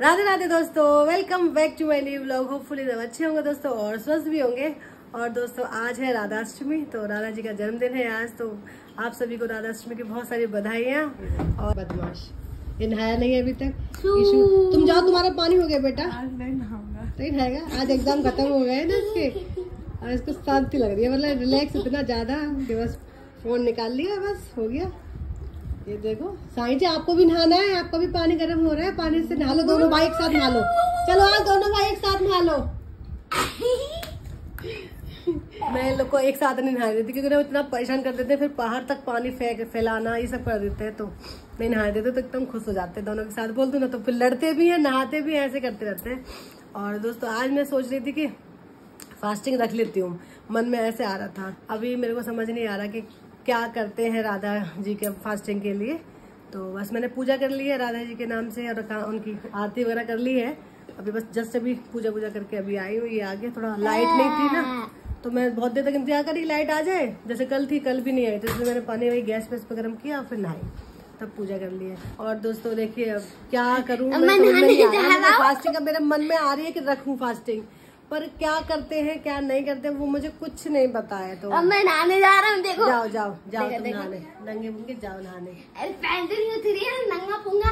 राधे राधे दोस्तों, welcome back to my new vlog. Hopefully सब अच्छे होंगे दोस्तों और स्वस्थ भी होंगे। और दोस्तों आज है राधाष्टमी, तो राधा जी का जन्मदिन है आज, तो आप सभी को राधाष्टमी की बहुत सारी बधाइयाँ। और बदमाश ये नहाया नहीं है अभी तक। तुम जाओ, तुम्हारा पानी हो गया बेटा। आज नहीं नहाऊंगा। नहीं नहाएगा, आज एग्जाम खत्म हो गए ना इसके, और इसको शांति लग रही है, मतलब रिलैक्स इतना ज्यादा कि बस फोन निकाल लिया, बस हो गया। ये देखो साईं जी, आपको भी नहाना है, आपका भी पानी गर्म हो रहा है, पानी से नहा लो, दोनों भाई एक साथ नहा लो। चलो आज दोनों भाई एक साथ नहा लो। मैं इन लोग को एक साथ नहीं नहा देती क्योंकि वो इतना परेशान कर देते हैं, फिर पहाड़ तक पानी फैलाना ये सब कर देते हैं, तो नहीं नहा देते तो एकदम खुश हो जाते हैं। दोनों के साथ बोलते ना तो फिर लड़ते भी हैं, नहाते भी हैं, ऐसे करते रहते हैं। और दोस्तों आज मैं सोच रही थी कि फास्टिंग रख लेती हूँ, मन में ऐसे आ रहा था। अभी मेरे को समझ नहीं आ रहा कि क्या करते हैं राधा जी के फास्टिंग के लिए। तो बस मैंने पूजा कर ली है राधा जी के नाम से, और उनकी आरती वगैरह कर ली है। अभी बस जस्ट अभी पूजा करके अभी आई हूँ। ये आगे थोड़ा लाइट नहीं थी ना, तो मैं बहुत देर तक इंतजार करी लाइट आ जाए, जैसे कल थी, कल भी नहीं आई, तो इसलिए मैंने पानी वही गैस पे गर्म किया और फिर नहाई, तब पूजा कर ली है। और दोस्तों देखिए अब क्या करूँ, फास्टिंग का मेरे मन में आ रही है कि रखूँ फास्टिंग, पर क्या करते हैं क्या नहीं करते वो मुझे कुछ नहीं पता है। तो अब मैं नहाने जा रहा हूँ, देखो। जाओ जाओ जाओ तुम नहाने, नंगे पुंगे जाओ नहाने। अरे पैंट नहीं उतरी है, नंगा पुंगा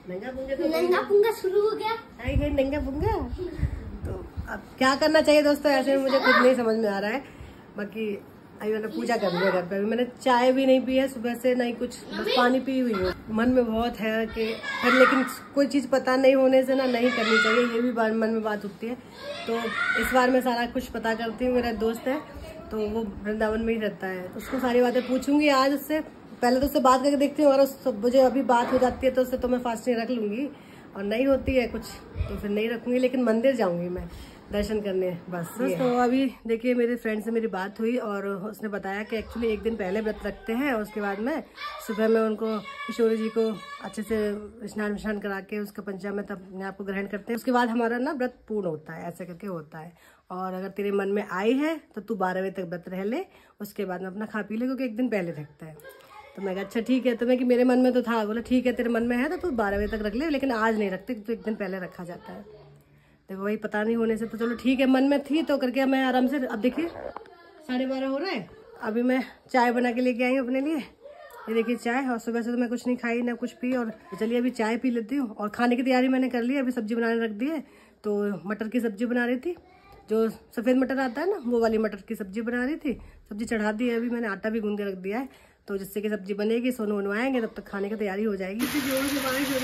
शुरू हो गया। नंगा पुंगा, तो अब क्या करना चाहिए दोस्तों, ऐसे में मुझे कुछ नहीं समझ में आ रहा है। बाकी अभी मैंने पूजा कर लिया घर पे, अभी मैंने चाय भी नहीं पी है सुबह से, नहीं कुछ, बस पानी पी हुई है। मन में बहुत है कि फिर, लेकिन कोई चीज पता नहीं होने से ना नहीं करनी चाहिए, ये भी मन में बात उठती है। तो इस बार मैं सारा कुछ पता करती हूँ। मेरा दोस्त है तो वो वृंदावन में ही रहता है, उसको सारी बातें पूछूंगी आज उससे। पहले तो उससे बात करके देखती हूँ, अगर मुझे अभी बात हो जाती है तो उससे तो मैं फास्टिंग रख लूंगी, और नहीं होती है कुछ तो फिर नहीं रखूंगी, लेकिन मंदिर जाऊंगी मैं दर्शन करने बस। तो अभी देखिए मेरे फ्रेंड से मेरी बात हुई और उसने बताया कि एक्चुअली एक दिन पहले व्रत रखते हैं, और उसके बाद में सुबह में उनको किशोरी जी को अच्छे से स्नान करा के उसका पंचामृत अपने आप को ग्रहण करते हैं। उसके बाद हमारा ना व्रत पूर्ण होता है, ऐसे करके होता है। और अगर तेरे मन में आई है तो तू 12 बजे तक व्रत रह ले, उसके बाद में अपना खा पी ले, क्योंकि एक दिन पहले रखता है। तो मैं कहा अच्छा ठीक है, तो मैं कि मेरे मन में तो था, बोला ठीक है तेरे मन में है तो तू 12 बजे तक रख ले, लेकिन आज नहीं रखते, तो एक दिन पहले रखा जाता है। देखो वही पता नहीं होने से तो चलो ठीक है, मन में थी तो करके मैं आराम से। अब देखिए 12:30 हो रहा है, अभी मैं चाय बना के लेके आई हूँ अपने लिए। ये देखिए चाय, और सुबह से तो मैं कुछ नहीं खाई ना कुछ पी, और चलिए अभी चाय पी लेती हूँ। और खाने की तैयारी मैंने कर ली, अभी सब्जी बनाने रख दी है। तो मटर की सब्जी बना रही थी, जो सफ़ेद मटर आता है ना, वो वाली मटर की सब्जी बना रही थी। सब्जी चढ़ा दी है, अभी मैंने आटा भी गूंद के रख दिया है, तो जिससे कि सब्जी बनेगी, सोनू बनवाएंगे, तब तक खाने की तैयारी हो जाएगी। जोरों से बारिश हो रही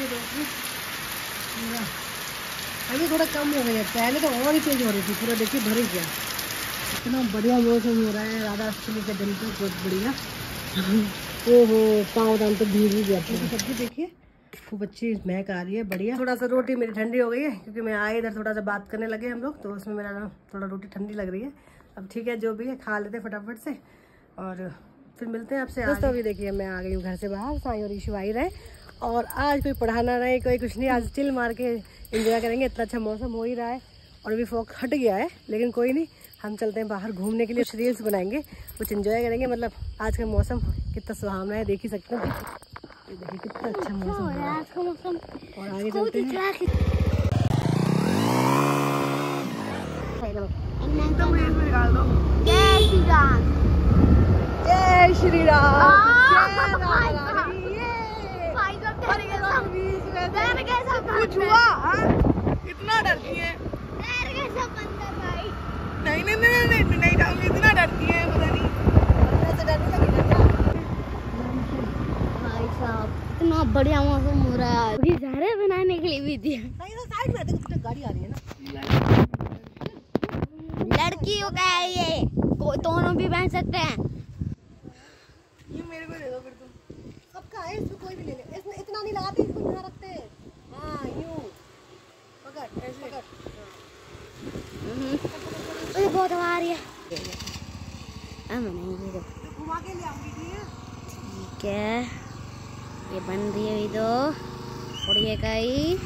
है, अभी थोड़ा कम हो गया, पहले तो और ही तेज हो रही थी, पूरा देखिए भर गया। इतना बढ़िया मौसम हो रहा है राधाष्टमी के दिन तो, बहुत बढ़िया। ओहो पाँव दान तो भीग ही गया। सब्जी देखिए खूब अच्छी महक आ रही है, बढ़िया। थोड़ा सा रोटी मेरी ठंडी हो गई है, क्योंकि मैं आए इधर थोड़ा सा बात करने लगे हम लोग, तो उसमें मेरा ना थोड़ा रोटी ठंडी लग रही है। अब ठीक है, जो भी है खा लेते फटाफट से, और फिर मिलते हैं आपसे दोस्तों। अभी देखिए मैं आ गई हूँ घर से बाहर, साईं और ईशु आई रहे, और आज कोई पढ़ाना नहीं, कोई कुछ नहीं, आज चिल मार के एंजॉय करेंगे। इतना अच्छा मौसम हो ही रहा है, और अभी फॉग हट गया है, लेकिन कोई नहीं, हम चलते हैं बाहर घूमने के लिए, कुछ रील्स बनाएंगे, कुछ एंजॉय करेंगे। मतलब आज का मौसम कितना सुहावना है, देख ही सकते हैं। देखिए कितना अच्छा मौसम है आज का मौसम, और आगे चलते हैं। जय श्री राम, जय श्री राम। कुछ हुआ? इतना डरती है? नहीं जाऊंगी, इतना डरती है, पता नहीं। भाई साहब इतना बढ़िया मौसम हो रहा है, अभी जा रहे हैं बनाने के लिए भी दिया। साइड में देखो गाड़ी आ रही है ना, लड़की हो गया है ये, कोई दोनों भी पहन सकते हैं। ये मेरे को दे दो फिर तुम। सबका है, इसमें कोई भी ले ले, इसमें इतना नहीं लगाते, इसको यहाँ रखते हैं। हाँ यूं पकड़, ऐसे पकड़। मुझे बहुत हवा आ रही है, नहीं घुमा के ले आऊंगी। ठीक है, ये बन रही है अभी तो, और ये कई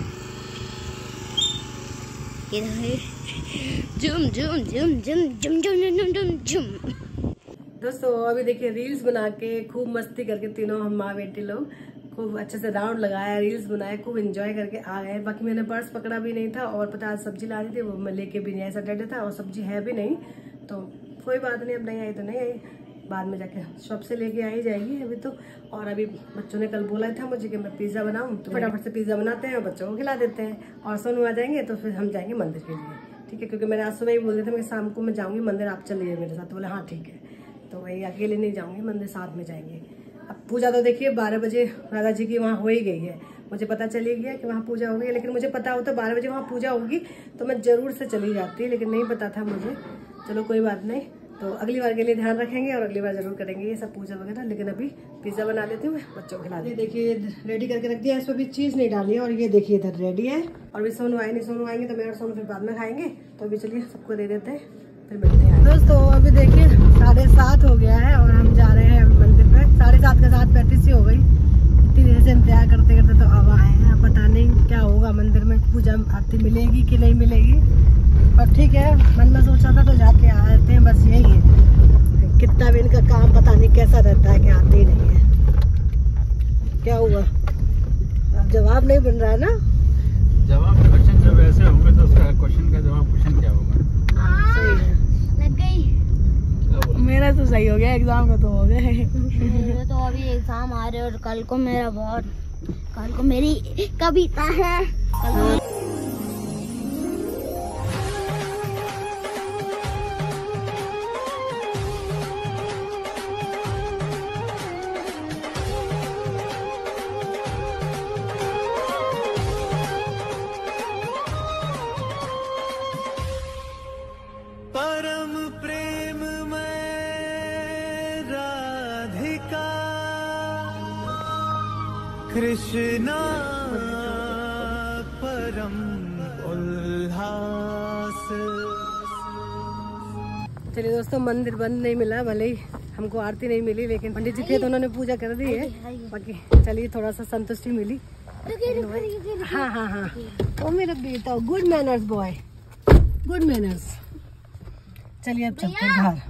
जुम जुम जुम जुम जुम जुम जुम जुम जुम। दोस्तों अभी देखिए रील्स बना के खूब मस्ती करके तीनों हम माँ बेटी लोग खूब अच्छे से राउंड लगाया, रील्स बनाए, खूब एंजॉय करके आ गए। बाकी मैंने पर्स पकड़ा भी नहीं था और पता आज सब्जी ला रही थी, वो मैं लेके भी नहीं आई, सैटरडे था और सब्जी है भी नहीं, तो कोई बात नहीं, अब नहीं आई तो नहीं आई, बाद में जाके शॉप से लेके आई जाएगी अभी तो। और अभी बच्चों ने कल बोला था मुझे कि मैं पिज़्ज़ा बनाऊं, तो फटाफट से पिज़्ज़ा बनाते हैं और बच्चों को खिला देते हैं और सोनू आ जाएंगे तो फिर हम जाएंगे मंदिर के लिए, ठीक है। क्योंकि मैंने आज सुबह ही बोल दिया था मैं शाम को मैं जाऊँगी मंदिर, आप चलिए मेरे साथ, तो बोले हाँ ठीक है। तो वही अकेले नहीं जाऊँगी मंदिर, साथ में जाएंगे। अब पूजा तो देखिए 12 बजे राधा जी की वहाँ हो ही गई है, मुझे पता चली गया कि वहाँ पूजा होगी, लेकिन मुझे पता होता 12 बजे वहाँ पूजा होगी तो मैं ज़रूर से चली जाती, लेकिन नहीं पता था मुझे। चलो कोई बात नहीं, तो अगली बार के लिए ध्यान रखेंगे और अगली बार जरूर करेंगे ये सब पूजा वगैरह। लेकिन अभी पिज़्ज़ा बना लेती हूँ मैं, बच्चों को खिला दी। देखिए रेडी करके रख दिया, इसमें भी चीज़ नहीं डाली है और ये देखिए इधर रेडी है। और भी सोनू आए नहीं, सोनू आएंगे तो मैं और सोनू फिर बाद में खाएंगे, तो अभी चलिए सबको दे देते हैं, फिर मिलते हैं। दोस्तों अभी देखिए 7:30 हो गया है और हम जा रहे हैं मंदिर पे। 7:30 का 7:35 ही हो गई, इतनी देर से इंतजार करते करते तो अब आए हैं। पता नहीं क्या होगा मंदिर में, पूजा आरती मिलेगी कि नहीं मिलेगी, पर ठीक है, मन में सोचा था तो जाके आते हैं, बस यही है। कितना भी इनका काम पता नहीं कैसा रहता है कि आते ही नहीं है। क्या हुआ, अब जवाब नहीं बन रहा है ना? जवाब क्वेश्चन जब ऐसे होंगे तो उसका क्वेश्चन का जवाब क्वेश्चन क्या होगा? सही है, लग गई। मेरा तो सही हो गया, एग्जाम खत्म हो गए। मेरे तो अभी एग्जाम आ रहे और कल को मेरी कविता है। परम प्रेम में राधिका कृष्णा परम उल्लास। चलिए दोस्तों, मंदिर बंद नहीं मिला, भले ही हमको आरती नहीं मिली, लेकिन पंडित जी थे तो उन्होंने पूजा कर दी है। बाकी चलिए थोड़ा सा संतुष्टि मिली। हाँ हाँ हाँ, ओ मेरा बेटा, good manners boy, good manners. चलिए अब चलते हैं घर।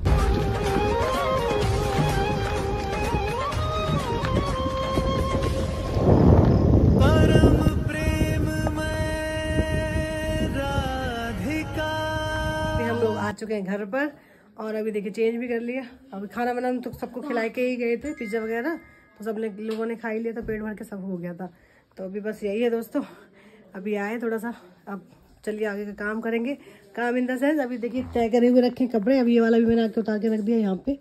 परम प्रेम में राधिका। हम लोग आ चुके हैं घर पर और अभी देखिए चेंज भी कर लिया। अभी खाना बनाना तो सबको खिला के ही गए थे, पिज्जा वगैरह तो सब लोगों ने खा ही लिया था, पेट भर के सब हो गया था। तो अभी बस यही है दोस्तों, अभी आए थोड़ा सा, अब चलिए आगे का काम करेंगे। काम इन द सेंस अभी देखिए तय करे हुए रखे कपड़े, अभी ये वाला भी मैंने आके उतार के रख दिया यहाँ पे।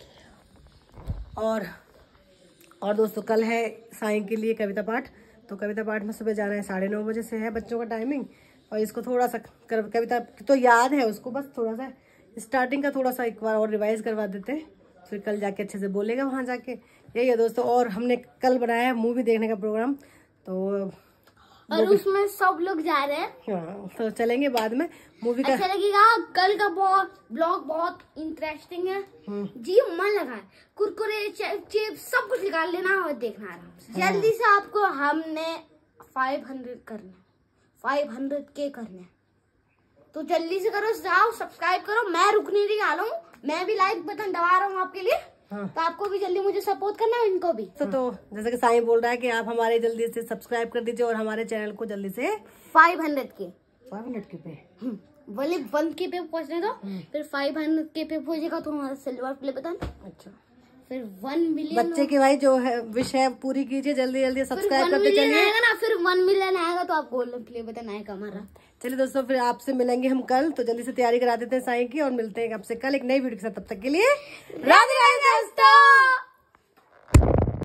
और दोस्तों कल है साईं के लिए कविता पाठ, तो कविता पाठ में सुबह जाना है, 9:30 बजे से है बच्चों का टाइमिंग। और इसको थोड़ा सा कविता तो याद है उसको, बस थोड़ा सा स्टार्टिंग का थोड़ा सा एक बार और रिवाइज करवा देते हैं, फिर कल जाके अच्छे से बोलेगा वहाँ जाके। यही है दोस्तों। और हमने कल बनाया है मूवी देखने का प्रोग्राम, तो और उसमें सब लोग जा रहे हैं। हाँ, तो चलेंगे बाद में मूवी का। अच्छा लगेगा। कल का ब्लॉग बहुत इंटरेस्टिंग है जी, मन लगा है। कुरकुरे चिप्स सब कुछ निकाल लेना और देखना आराम से। जल्दी से आपको हमने 500 करने, 500 के करने, तो जल्दी से करो, जाओ सब्सक्राइब करो। मैं रुकने नहीं वाला हूँ, मैं भी लाइक बटन दबा रहा हूँ आपके लिए। हाँ। तो आपको भी जल्दी मुझे सपोर्ट करना है, इनको भी। तो जैसे कि साईं बोल रहा है कि आप हमारे जल्दी से सब्सक्राइब कर दीजिए और हमारे चैनल को जल्दी से 500 के पे बोले 1 के पे पहुंचने दो, फिर 500 के पे पहुंचेगा तो हमारा सिल्वर प्ले बटन। अच्छा, फिर 1 मिलियन बच्चे की भाई जो है विश है पूरी कीजिए, जल्दी जल्दी सब्सक्राइब करते चलिए ना। फिर 1 मिलियन आएगा तो आप गोल्डन प्ले बटन आएगा हमारा। चलिए दोस्तों, फिर आपसे मिलेंगे हम कल, तो जल्दी से तैयारी करा देते हैं साईं की और मिलते हैं आपसे कल एक नई वीडियो के साथ। तब तक के लिए राधे राधे दोस्तों।